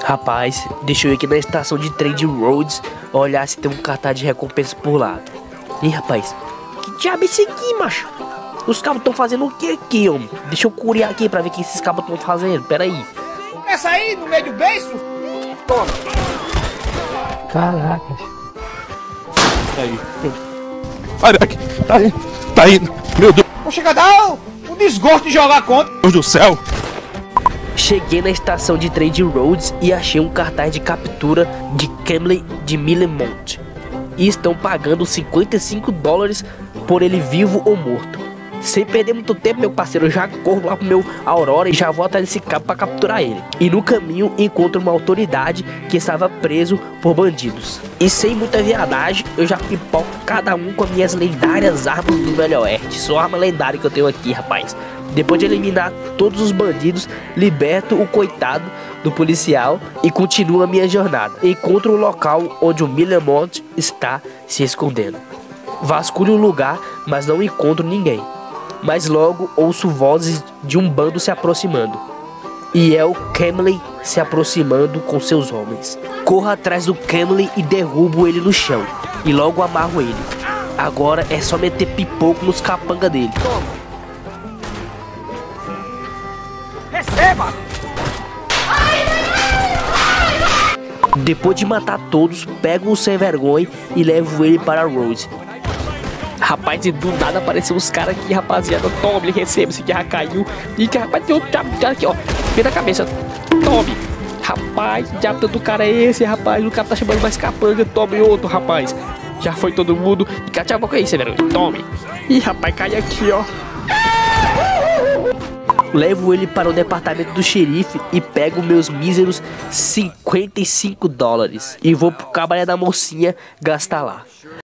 Rapaz, deixa eu ir aqui na estação de trem de Rhodes olhar se tem um cartaz de recompensa por lá. Ih, rapaz, que diabo é esse aqui, macho? Os cabos estão fazendo o que aqui, homem? Deixa eu curiar aqui pra ver o que esses cabos estão fazendo, pera aí. Essa aí, no meio do beiço? Toma. Caracas. Tá aí. Olha aqui, tá indo. Meu Deus Vou chegar a dar um desgosto de jogar contra. do céu. Cheguei na estação de trem de Rhodes e achei um cartaz de captura de Camley de Millemont. E estão pagando $55 por ele vivo ou morto. Sem perder muito tempo, meu parceiro, eu já corro lá pro meu Aurora e já vou atrás desse cabo pra capturar ele. E no caminho encontro uma autoridade que estava preso por bandidos. E sem muita viadagem, eu já pipoco cada um com as minhas lendárias armas do Velho Oeste. Só arma lendária que eu tenho aqui, rapaz. Depois de eliminar todos os bandidos, liberto o coitado do policial e continuo a minha jornada. Encontro o local onde o Millemont está se escondendo. Vasculho o lugar, mas não encontro ninguém. Mas logo ouço vozes de um bando se aproximando. E é o Camley se aproximando com seus homens. Corro atrás do Camley e derrubo ele no chão. E logo amarro ele. Agora é só meter pipoco nos capanga dele. Receba! Depois de matar todos, pego o sem vergonha e levo ele para Rhodes. Rapaz, e do nada apareceu uns caras aqui, rapaziada. Tome, receba, esse aqui já caiu. E que rapaz, tem outro diabo aqui, ó. Vem na cabeça. Tome. Rapaz, que diabo do cara é esse, rapaz? O cara tá chamando mais capanga. Tome outro, rapaz. Já foi todo mundo. E cate a boca aí, sem vergonha. Tome. Ih, rapaz, cai aqui, ó. Levo ele para o departamento do xerife e pego meus míseros $55 e vou pro cabaré da mocinha gastar lá.